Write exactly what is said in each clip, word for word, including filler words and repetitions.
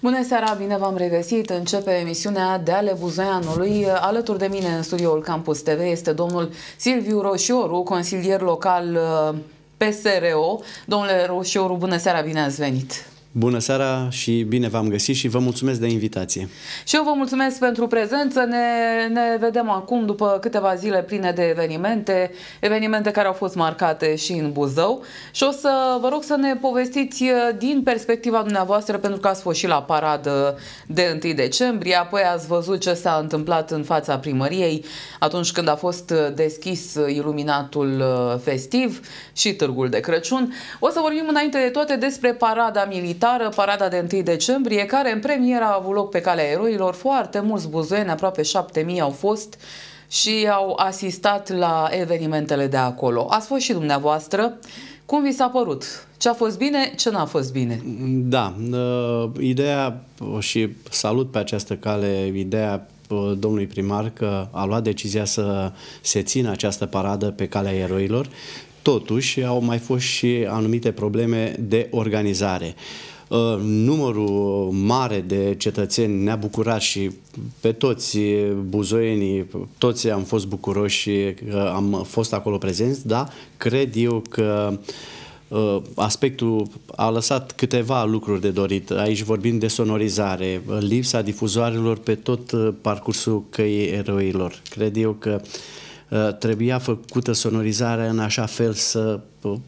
Bună seara, bine v-am regăsit. Începe emisiunea de ale Buzoianului. Alături de mine în studioul Campus T V este domnul Silviu Roșioru, consilier local P S R O. Domnule Roșioru, bună seara, bine ați venit. Bună seara și bine v-am găsit și vă mulțumesc de invitație. Și eu vă mulțumesc pentru prezență. Ne, ne vedem acum după câteva zile pline de evenimente, evenimente care au fost marcate și în Buzău. Și o să vă rog să ne povestiți din perspectiva dumneavoastră, pentru că ați fost și la paradă de întâi decembrie, apoi ați văzut ce s-a întâmplat în fața primăriei atunci când a fost deschis iluminatul festiv și târgul de Crăciun. O să vorbim înainte de toate despre parada militară, parada de întâi decembrie, care în premieră a avut loc pe Calea Eroilor. Foarte mulți buzoieni, aproape șapte mii au fost și au asistat la evenimentele de acolo. Ați fost și dumneavoastră. Cum vi s-a părut? Ce a fost bine, ce n-a fost bine? Da, uh, ideea, și salut pe această cale ideea domnului primar că a luat decizia să se țină această paradă pe Calea Eroilor. Totuși, au mai fost și anumite probleme de organizare. Numărul mare de cetățeni ne-a bucurat și pe toți buzoienii, toți am fost bucuroși că am fost acolo prezenți, dar cred eu că aspectul a lăsat câteva lucruri de dorit. Aici vorbim de sonorizare, lipsa difuzoarelor pe tot parcursul Căii Eroilor. Cred eu că trebuia făcută sonorizarea în așa fel să,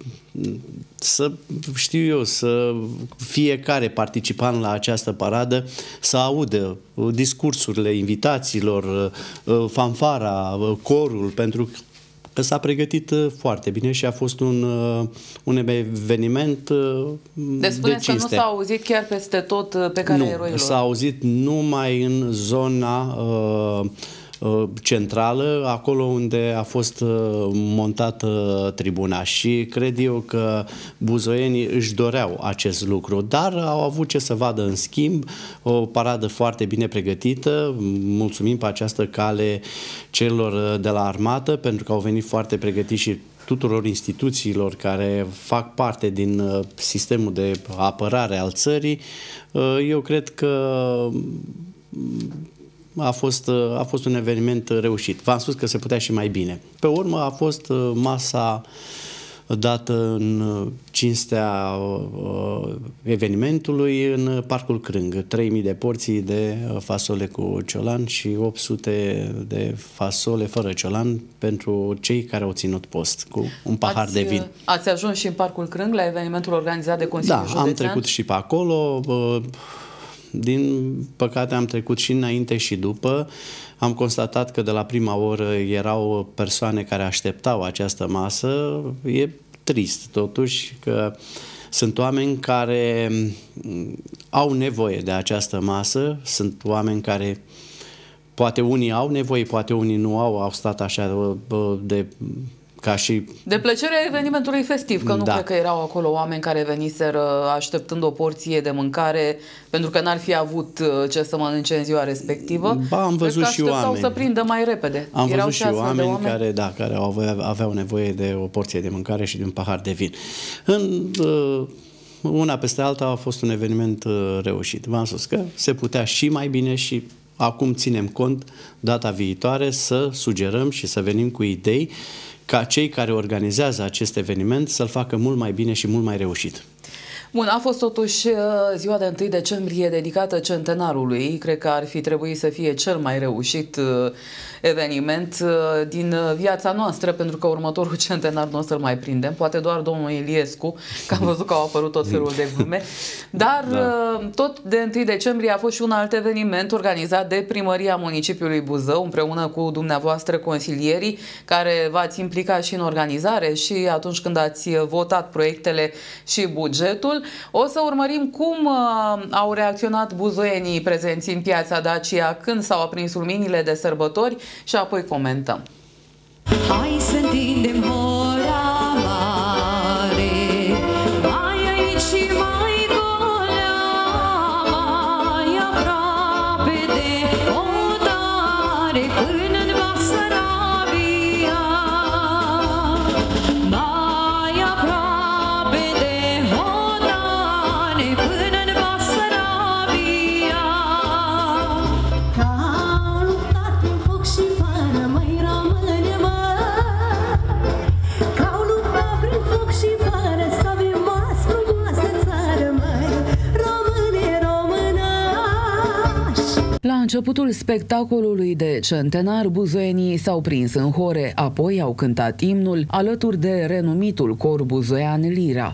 să știu eu, să fiecare participant la această paradă să audă discursurile invitațiilor, fanfara, corul, pentru că s-a pregătit foarte bine și a fost un, un eveniment de spuneți că nu s-a auzit chiar peste tot pe Calea Eroilor? Nu, s-a auzit numai în zona uh, centrală, acolo unde a fost montată tribuna, și cred eu că buzoienii își doreau acest lucru, dar au avut ce să vadă în schimb, o paradă foarte bine pregătită. Mulțumim pe această cale celor de la armată, pentru că au venit foarte pregătiți, și tuturor instituțiilor care fac parte din sistemul de apărare al țării. Eu cred că A fost, a fost un eveniment reușit. V-am spus că se putea și mai bine. Pe urmă a fost masa dată în cinstea evenimentului în Parcul Crâng. trei mii de porții de fasole cu ciolan și opt sute de fasole fără ciolan pentru cei care au ținut post, cu un pahar ați, de vin. Ați ajuns și în Parcul Crâng la evenimentul organizat de Consiliul Da, Județean? am trecut și pe acolo. Din păcate am trecut și înainte și după. Am constatat că de la prima oră erau persoane care așteptau această masă. E trist totuși că sunt oameni care au nevoie de această masă, sunt oameni care poate unii au nevoie, poate unii nu au, au stat așa de... Ca și... de plăcerea evenimentului festiv, că nu da. cred că erau acolo oameni care veniseră așteptând o porție de mâncare pentru că n-ar fi avut ce să mănânce în ziua respectivă. Ba, am văzut și oameni. să prindă mai repede. Am erau văzut și oameni, oameni care, da, care aveau, aveau nevoie de o porție de mâncare și de un pahar de vin. În, una peste alta a fost un eveniment reușit. V-am spus că se putea și mai bine și acum ținem cont data viitoare să sugerăm și să venim cu idei ca cei care organizează acest eveniment să-l facă mult mai bine și mult mai reușit. Bun, a fost totuși ziua de întâi decembrie dedicată centenarului. Cred că ar fi trebuit să fie cel mai reușit eveniment din viața noastră, pentru că următorul centenar nu o să-l mai prindem. Poate doar domnul Iliescu, că am văzut că au apărut tot felul de glume. Dar da. Tot de întâi decembrie a fost și un alt eveniment organizat de Primăria Municipiului Buzău, împreună cu dumneavoastră consilierii, care v-ați implicat și în organizare și atunci când ați votat proiectele și bugetul. O să urmărim cum uh, au reacționat buzoienii prezenți în piața Dacia când s-au aprins luminile de sărbători și apoi comentăm. Hai să întindem hora mare, mai aici și mai golea, mai aproape de hotare până-n Basarabia, mai aproape de hotare până-n Basarabia. începutul spectacolului de centenar, buzoienii s-au prins în hore, apoi au cântat imnul alături de renumitul cor buzoian Lira.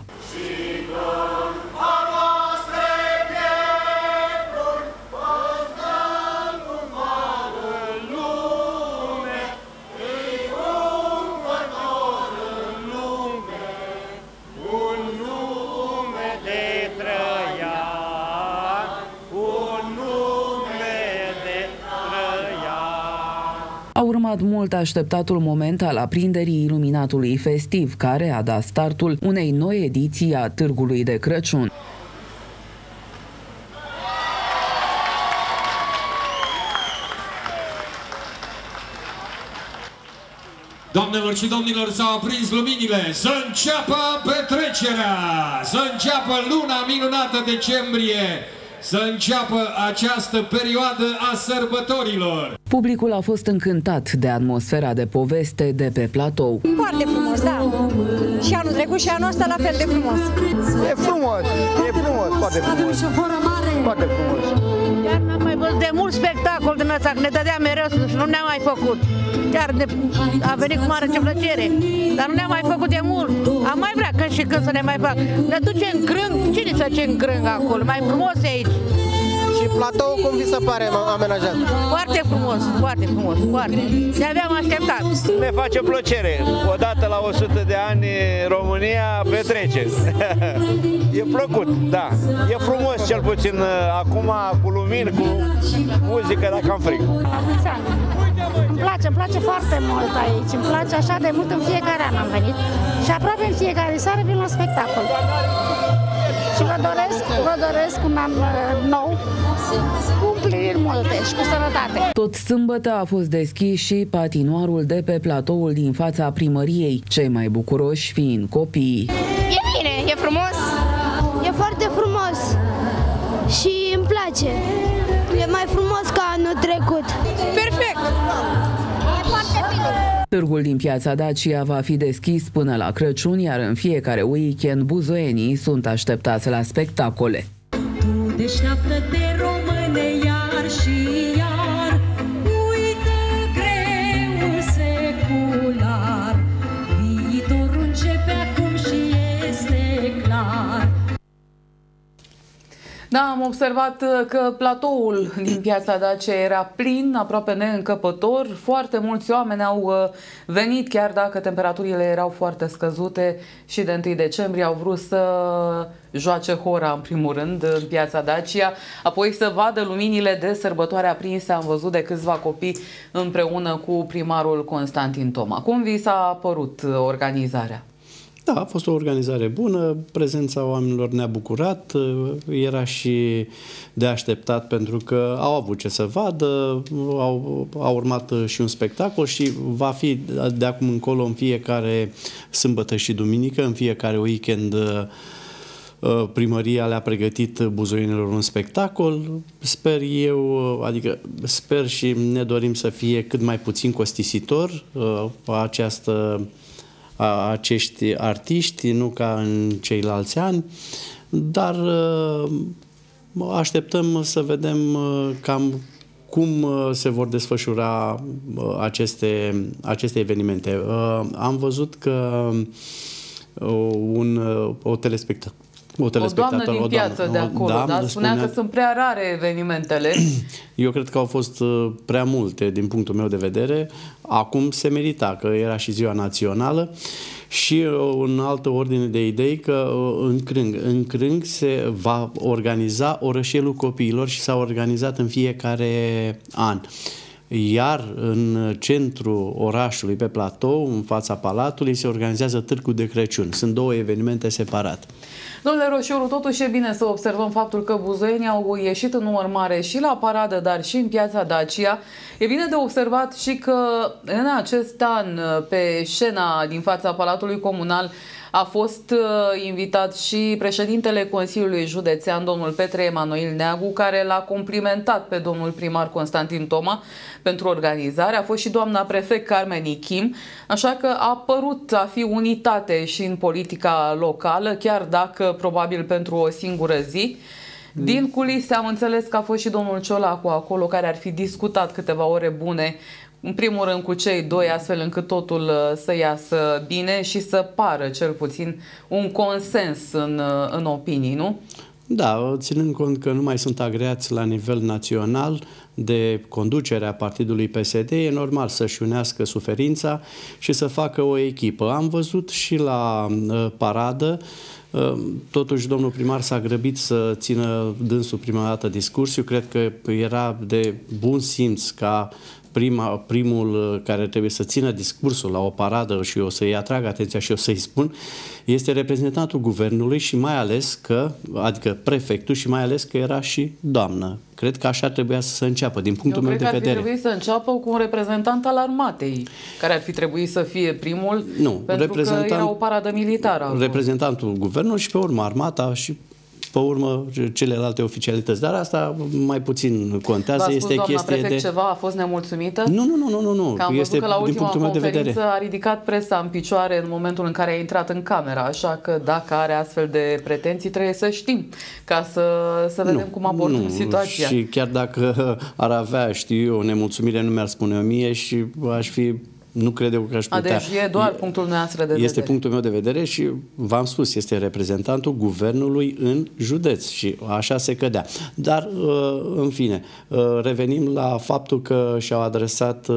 A urmat mult așteptatul moment al aprinderii iluminatului festiv, care a dat startul unei noi ediții a Târgului de Crăciun. Doamnelor și domnilor, s-au aprins luminile, să înceapă petrecerea, să înceapă luna minunată decembrie, să înceapă această perioadă a sărbătorilor. Publicul a fost încântat de atmosfera de poveste de pe platou. Foarte frumos, da. Și anul trecut și anul ăsta la fel de frumos. E frumos, e frumos, foarte frumos. Foarte frumos. Chiar n-am mai văzut de mult spectacol din ăsta, că ne dădea mereu și nu ne-am mai făcut. Chiar de, a venit cu mare ce plăcere, dar nu ne-am mai făcut de mult. Am mai vrea când și când să ne mai fac. Ne duce în crâng, cine să ce în crâng acolo? Mai frumos e aici. Și platou cum vi se pare amenajat? Foarte frumos, foarte frumos, foarte. Ne-aveam așteptat. Ne face plăcere. Odată la o sută de ani România petrece. E plăcut, da. E frumos, cel puțin acum, cu lumini, cu muzică, dacă am frig. Îmi place, îmi place foarte mult aici. Îmi place așa de mult, în fiecare an am venit. Și aproape în fiecare seară vin la spectacol. Și vă doresc, vă doresc un an nou, cu împliniri multe și cu sănătate. Tot sâmbătă a fost deschis și patinoarul de pe platoul din fața primăriei, cei mai bucuroși fiind copiii. E bine, e frumos, e foarte frumos și îmi place. E mai frumos ca anul trecut. Perfect! E foarte bine. Târgul din Piața Dacia va fi deschis până la Crăciun, iar în fiecare weekend buzoienii sunt așteptați la spectacole. Tu deșteaptă-te, române, iar și iar, uită greul secular, viitorul începe acum și este clar. Da, am observat că platoul din Piața Dacia era plin, aproape neîncăpător. Foarte mulți oameni au venit, chiar dacă temperaturile erau foarte scăzute și de întâi decembrie au vrut să joace hora în primul rând în Piața Dacia, apoi să vadă luminile de sărbătoare aprinse. Am văzut de câțiva copii împreună cu primarul Constantin Toma. Cum vi s-a părut organizarea? Da, a fost o organizare bună, prezența oamenilor ne-a bucurat, era și de așteptat pentru că au avut ce să vadă, au, a urmat și un spectacol și va fi de acum încolo în fiecare sâmbătă și duminică, în fiecare weekend primăria le-a pregătit buzoienilor un spectacol. Sper eu, adică sper și ne dorim să fie cât mai puțin costisitor această acești artiști, nu ca în ceilalți ani, dar așteptăm să vedem cam cum se vor desfășura aceste, aceste evenimente. Am văzut că un, o telespectator O, o doamnă din o piață doamnă, de acolo, da, dar spunea, spunea că sunt prea rare evenimentele. Eu cred că au fost prea multe din punctul meu de vedere. Acum se merita, că era și ziua națională. Și în altă ordine de idei că în Crâng, în Crâng se va organiza orășelul copiilor și s-a organizat în fiecare an. Iar în centrul orașului, pe platou, în fața palatului, se organizează Târgul de Crăciun. Sunt două evenimente separate. Domnule Roșioru, totuși e bine să observăm faptul că buzoienii au ieșit în număr mare și la paradă, dar și în Piața Dacia. E bine de observat și că în acest an, pe scena din fața Palatului Comunal, a fost invitat și președintele Consiliului Județean, domnul Petre Emanuil Neagu, care l-a complimentat pe domnul primar Constantin Toma pentru organizare. A fost și doamna prefect Carmen Ichim, așa că a părut a fi unitate și în politica locală, chiar dacă probabil pentru o singură zi. Din culise am înțeles că a fost și domnul Ciolacu acolo, care ar fi discutat câteva ore bune, în primul rând cu cei doi, astfel încât totul să iasă bine și să pară cel puțin un consens în, în opinii, nu? Da, ținând cont că nu mai sunt agreați la nivel național de conducerea partidului P S D, e normal să-și unească suferința și să facă o echipă. Am văzut și la uh, paradă, uh, totuși domnul primar s-a grăbit să țină dânsul prima dată discursul. Cred că era de bun simț ca Prima, primul care trebuie să țină discursul la o paradă și eu să-i atrag atenția și eu să-i spun, este reprezentantul guvernului și mai ales că, adică prefectul și mai ales că era și doamnă. Cred că așa trebuia să se înceapă, din punctul eu meu de vedere. cred că ar fi trebuit să înceapă cu un reprezentant al armatei, care ar fi trebuit să fie primul, nu, pentru reprezentant, că era o paradă militară. Reprezentantul guvernului și pe urmă armata și pe urmă celelalte oficialități. Dar asta mai puțin contează. V-a spus este doamna chestie prefect de... ceva? A fost nemulțumită? Nu, nu, nu, nu, nu. Că am este văzut că la ultima din punctul meu de vedere. a ridicat presa în picioare în momentul în care a intrat în camera, așa că dacă are astfel de pretenții trebuie să știm, ca să, să vedem nu, cum abordăm nu. situația. Și chiar dacă ar avea, știu eu, o nemulțumire, nu mi-ar spune o mie și aș fi... Nu cred eu că aș putea. A, deci e doar punctul noastră de este vedere. Este punctul meu de vedere și v-am spus, este reprezentantul guvernului în județ și așa se cădea. Dar, în fine, revenim la faptul că și-au adresat,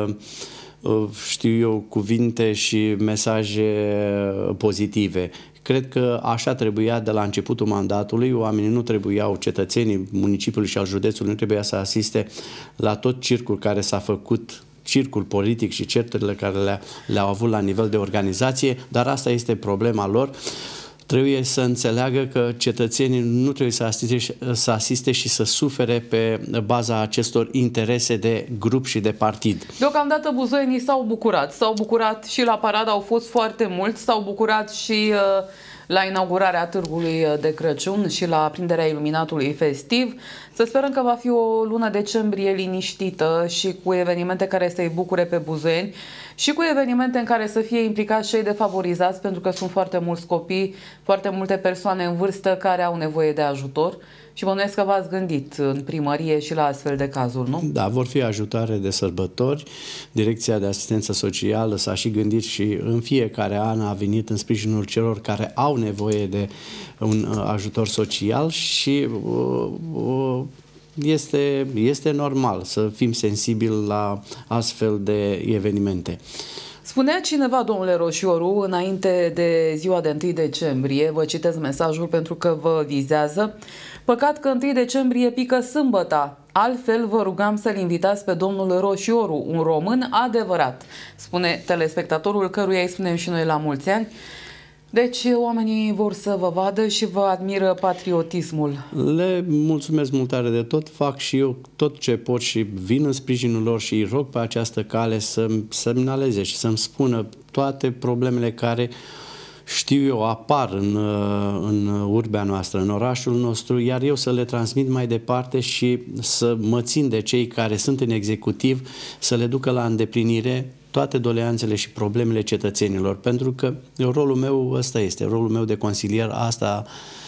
știu eu, cuvinte și mesaje pozitive. Cred că așa trebuia de la începutul mandatului, oamenii nu trebuiau, cetățenii municipiului și al județului nu trebuia să asiste la tot circul care s-a făcut, circul politic și certurile care le-au le avut la nivel de organizație, dar asta este problema lor. Trebuie să înțeleagă că cetățenii nu trebuie să asiste, să asiste și să sufere pe baza acestor interese de grup și de partid. Deocamdată buzoienii s-au bucurat. S-au bucurat și la paradă, au fost foarte mulți, s-au bucurat și uh, la inaugurarea târgului de Crăciun și la aprinderea iluminatului festiv. Să sperăm că va fi o lună decembrie liniștită și cu evenimente care să-i bucure pe buzoieni și cu evenimente în care să fie implicați cei defavorizați, pentru că sunt foarte mulți copii, foarte multe persoane în vârstă care au nevoie de ajutor. Și bănuiesc că v-ați gândit în primărie și la astfel de cazuri, nu? Da, vor fi ajutoare de sărbători. Direcția de Asistență Socială s-a și gândit și în fiecare an a venit în sprijinul celor care au nevoie de un ajutor social și uh, uh, este, este normal să fim sensibili la astfel de evenimente. Spunea cineva, domnule Roșioru, înainte de ziua de întâi decembrie, vă citesc mesajul pentru că vă vizează: păcat că întâi decembrie pică sâmbăta, altfel vă rugam să-l invitați pe domnul Roșioru, un român adevărat, spune telespectatorul căruia îi spunem și noi la mulți ani. Deci oamenii vor să vă vadă și vă admiră patriotismul. Le mulțumesc mult tare de tot, fac și eu tot ce pot și vin în sprijinul lor și îi rog pe această cale să-mi semnaleze și să-mi spună toate problemele care, știu eu, apar în, în urbea noastră, în orașul nostru, iar eu să le transmit mai departe și să mă țin de cei care sunt în executiv, să le ducă la îndeplinire toate doleanțele și problemele cetățenilor, pentru că rolul meu ăsta este, rolul meu de consilier, asta,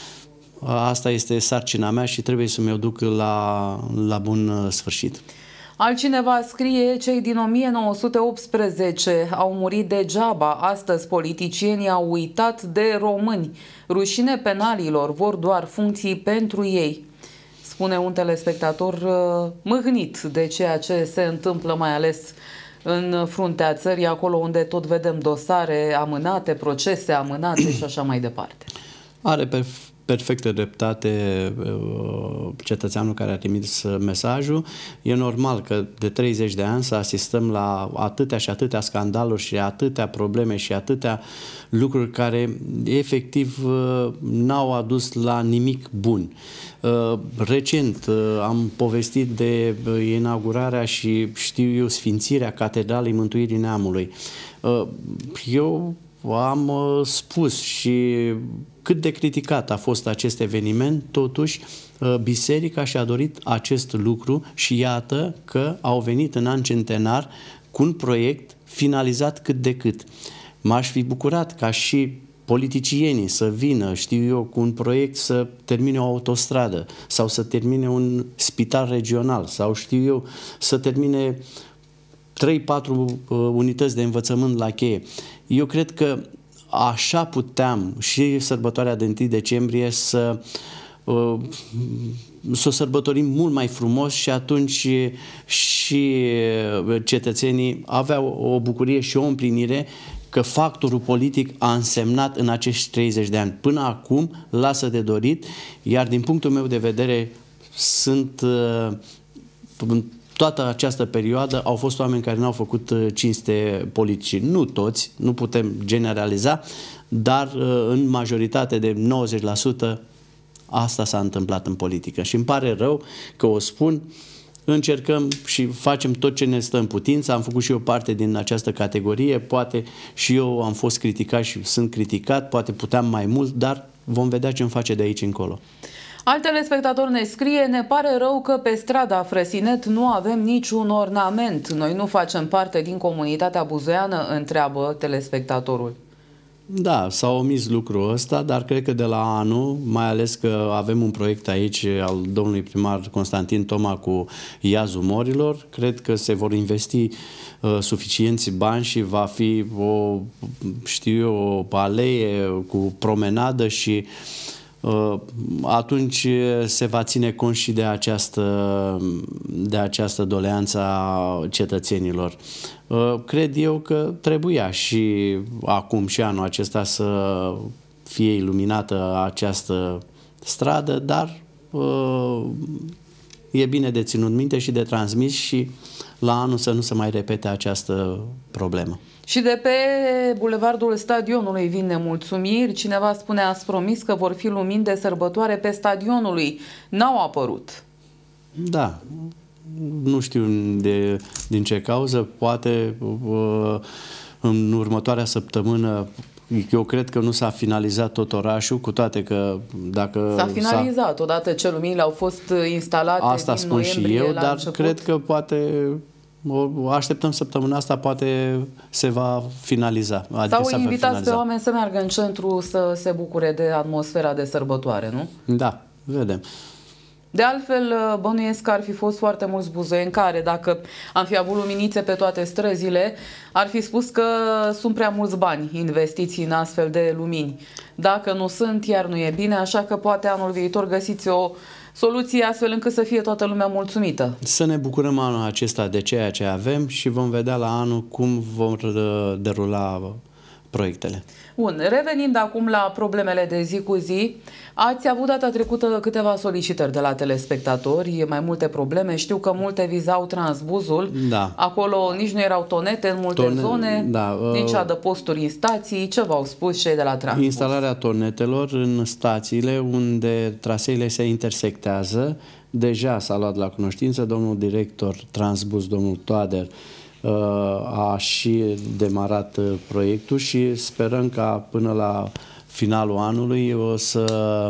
asta este sarcina mea și trebuie să mi-o duc la, la bun sfârșit. Altcineva scrie: cei din o mie nouă sute optsprezece au murit degeaba, astăzi politicienii au uitat de români, rușine penalilor, vor doar funcții pentru ei. Spune un telespectator uh, mâhnit de ceea ce se întâmplă, mai ales în fruntea țării, acolo unde tot vedem dosare amânate, procese amânate și așa mai departe. Are pe perfectă dreptate cetățeanul care a trimis mesajul. E normal că de treizeci de ani să asistăm la atâtea și atâtea scandaluri și atâtea probleme și atâtea lucruri care efectiv n-au adus la nimic bun. Recent am povestit de inaugurarea și, știu eu, sfințirea Catedralei Mântuirii Neamului. Eu am spus și cât de criticat a fost acest eveniment, totuși biserica și-a dorit acest lucru și iată că au venit în an centenar cu un proiect finalizat cât de cât. M-aș fi bucurat ca și politicienii să vină, știu eu, cu un proiect să termine o autostradă sau să termine un spital regional sau știu eu, să termine trei patru uh, unități de învățământ la cheie. Eu cred că așa puteam și sărbătoarea de întâi decembrie să uh, să o sărbătorim mult mai frumos și atunci și cetățenii aveau o bucurie și o împlinire că factorul politic a însemnat în acești treizeci de ani. Până acum lasă de dorit, iar din punctul meu de vedere sunt în toată această perioadă au fost oameni care n-au făcut cinste politicii. Nu toți, nu putem generaliza, dar în majoritate de nouăzeci la sută asta s-a întâmplat în politică. Și îmi pare rău că o spun, încercăm și facem tot ce ne stă în putință, am făcut și eu parte din această categorie, poate și eu am fost criticat și sunt criticat, poate puteam mai mult, dar vom vedea ce îmi face de aici încolo. Alt telespectator ne scrie: ne pare rău că pe strada Frăsinet nu avem niciun ornament. Noi nu facem parte din comunitatea buzoiană, întreabă telespectatorul. Da, s-a omis lucrul ăsta, dar cred că de la anul, mai ales că avem un proiect aici al domnului primar Constantin Toma cu Iazul Morilor, cred că se vor investi uh, suficienți bani și va fi o, știu eu, o alee cu promenadă și uh, atunci se va ține cont și de această, de această doleanță a cetățenilor. Cred eu că trebuia și acum și anul acesta să fie iluminată această stradă, dar e bine de ținut minte și de transmis și la anul să nu se mai repete această problemă. Și de pe bulevardul Stadionului vin nemulțumiri. Cineva spune: ați promis că vor fi lumini de sărbătoare pe Stadionului. N-au apărut. Da. Nu știu de, din ce cauză, poate în următoarea săptămână, eu cred că nu s-a finalizat tot orașul, cu toate că dacă... S-a finalizat, odată ce luminile au fost instalate. Asta din spun și eu, dar început. Cred că poate, o așteptăm săptămâna asta, poate se va finaliza. Adică Sau invitați pe oameni să meargă în centru să se bucure de atmosfera de sărbătoare, nu? Da, vedem. De altfel, bănuiesc că ar fi fost foarte mulți buzoieni care, dacă am fi avut luminițe pe toate străzile, ar fi spus că sunt prea mulți bani investiți în astfel de lumini. Dacă nu sunt, iar nu e bine, așa că poate anul viitor găsiți o soluție astfel încât să fie toată lumea mulțumită. Să ne bucurăm anul acesta de ceea ce avem și vom vedea la anul cum vom derula proiectele. Bun, revenind acum la problemele de zi cu zi, ați avut data trecută câteva solicitări de la telespectatori, mai multe probleme. Știu că multe vizau Transbuzul, da. Acolo nici nu erau tonete în multe Tone, zone, da, uh, nici adăposturi în stații. Ce v-au spus cei de la Transbuz? Instalarea tonetelor în stațiile unde traseele se intersectează. Deja s-a luat la cunoștință, domnul director Transbuz, domnul Toader, a și demarat proiectul și sperăm ca până la finalul anului o să,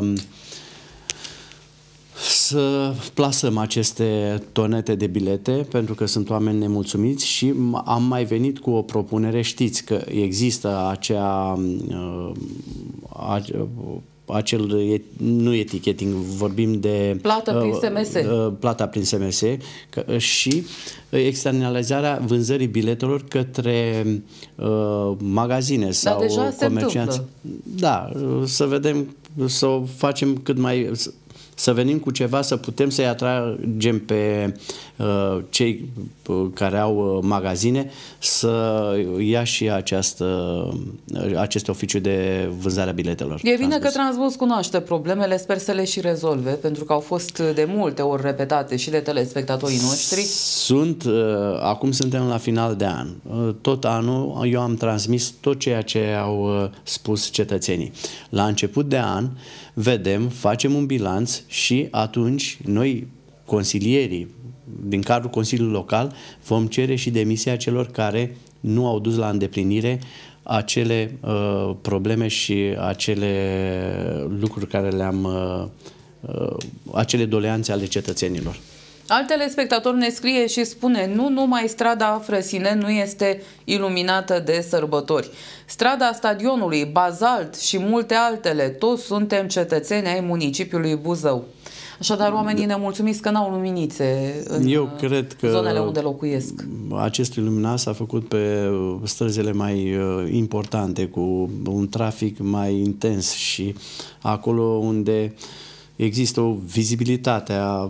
să plasăm aceste tonete de bilete, pentru că sunt oameni nemulțumiți și am mai venit cu o propunere. Știți că există acea a, acel, nu eticheting, vorbim de plată prin S M S. Uh, plata prin S M S că, și externalizarea vânzării biletelor către uh, magazine Dar sau deja comercianți. Da, să vedem, să o facem cât mai... să venim cu ceva, să putem să-i atragem pe uh, cei care au uh, magazine să ia și această, uh, acest oficiu de vânzare a biletelor. E bine că Transbuz cunoaște problemele, sper să le și rezolve, pentru că au fost de multe ori repetate și de telespectatorii noștri. Sunt, uh, acum suntem la final de an. Uh, tot anul eu am transmis tot ceea ce au uh, spus cetățenii. La început de an vedem, facem un bilanț și atunci noi, consilierii din cadrul Consiliului Local, vom cere și demisia celor care nu au dus la îndeplinire acele uh, probleme și acele lucruri care le-am, uh, uh, acele doleanțe ale cetățenilor. Alt telespectator ne scrie și spune: nu numai strada Frăsine nu este iluminată de sărbători. Strada Stadionului, Bazalt și multe altele, toți suntem cetățeni ai municipiului Buzău. Așadar, oamenii nemulțumiți că n-au luminițe în Eu cred că zonele unde locuiesc. Acest iluminat s-a făcut pe străzile mai importante, cu un trafic mai intens și acolo unde există o vizibilitate a,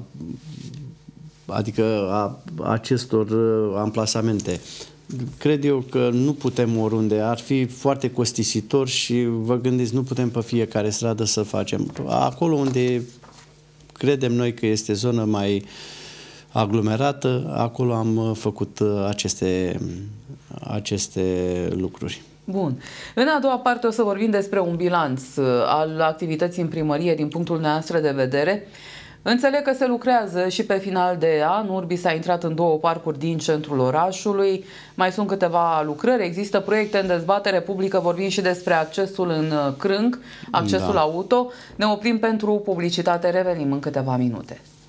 adică a acestor amplasamente. Cred eu că nu putem oriunde, ar fi foarte costisitor și vă gândiți, nu putem pe fiecare stradă să facem. Acolo unde credem noi că este zonă mai aglomerată, acolo am făcut aceste, aceste lucruri. Bun. În a doua parte o să vorbim despre un bilanț al activității în primărie din punctul noastră de vedere. Înțeleg că se lucrează și pe final de an. Urbi s-a intrat în două parcuri din centrul orașului. Mai sunt câteva lucrări. Există proiecte în dezbatere publică. Vorbim și despre accesul în Crânc, accesul da. auto. Ne oprim pentru publicitate. Revenim în câteva minute.